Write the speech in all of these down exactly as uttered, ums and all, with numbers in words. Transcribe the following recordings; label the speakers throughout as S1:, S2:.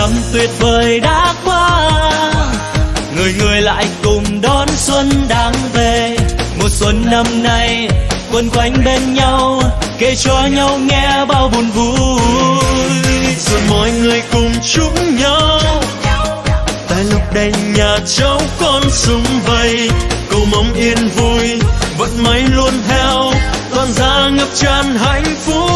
S1: năm tuyệt vời đã qua, người người lại cùng đón xuân đang về. Mùa xuân năm nay quấn quanh bên nhau, kể cho nhau nghe bao buồn vui.
S2: Rồi mọi người cùng chúc nhau, tại lúc đây nhà cháu con sum vầy. Cầu mong yên vui, vận may luôn theo, toàn gia ngập tràn hạnh phúc.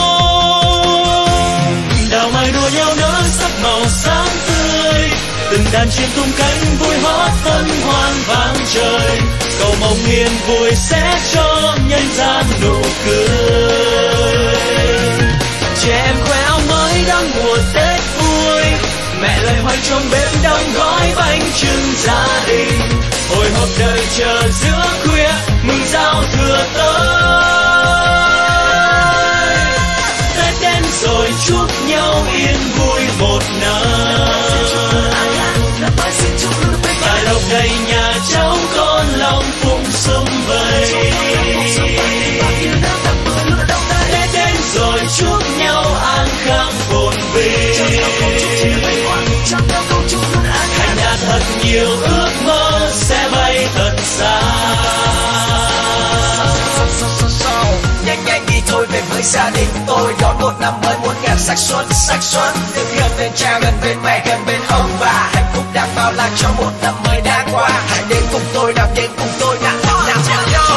S1: Đào mai đua nhau nở sắc màu sáng tươi, từng đàn chim tung cánh vui hót hân hoan vang trời. Cầu mong yên vui sẽ cho nhân gian nụ cười. Trẻ em khoe áo mới đang mùa Tết vui, mẹ lời hoay trong bếp đong gói bánh chưng gia đình. Hồi hộp đợi chờ giữa khuya mừng giao thừa tới. Tết đến rồi chúc nhau yên vui một năm. Tại lộc đầy nhà cháu con lòng phụng sum vầy. Tết đến rồi chúc nhau an khang phồn vinh. Thành đạt thật nhiều ước mơ sẽ bay thật xa.
S3: Nhanh nhanh đi thôi về với gia đình tôi, đón một năm mới muôn ngàn sắc xuân sắc xuân. Gần bên cha gần bên mẹ gần bên ông bà, hạnh phúc đang bao lạc cho một năm mới đã qua. Hãy đến cùng tôi nào đến cùng tôi nào nào nào nào.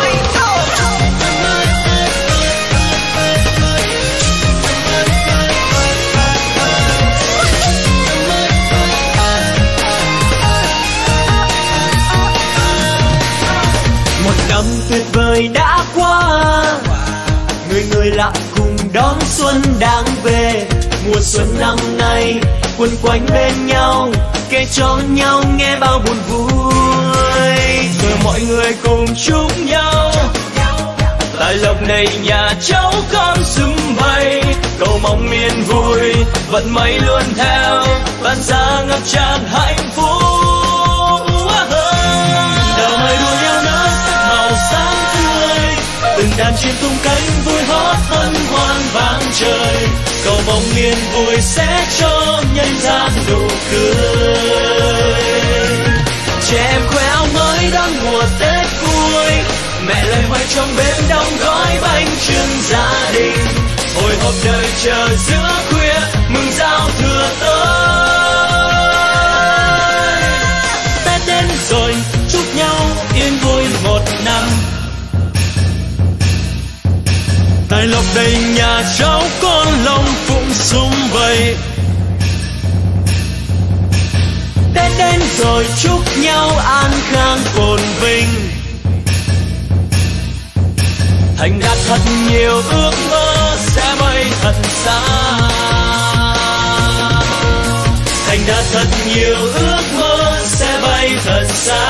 S1: Một năm tuyệt vời đã qua, người người lại cùng đón xuân đang về. Mùa xuân năm nay quấn quanh bên nhau, kể cho nhau nghe bao buồn vui. Rồi mọi người cùng chúc nhau, tại lộc này nhà cháu con sum vầy. Cầu mong yên vui, vận may luôn theo, toàn gia ngập tràn hạnh phúc. Đào mai đua nhau nở sắc màu sáng tươi, từng đàn chim tung cánh vui hót hân hoan vang trời. Cầu mong yên vui sẽ cho nhân gian nụ cười. Trẻ em khoe áo mới đón mùa Tết vui, mẹ lời hoay trong bếp đong gói bánh chưng gia đình. Hồi hộp đợi chờ giữa khuya mừng giao thừa tới. Tết đến rồi chúc nhau yên vui một năm.
S2: Tại lộc đầy nhà cháu con lòng phụng sum vầy.
S1: Tết đến rồi chúc nhau an khang phồn vinh. Thành đạt thật nhiều ước mơ sẽ bay thật xa. Thành đạt thật nhiều ước mơ sẽ bay thật xa.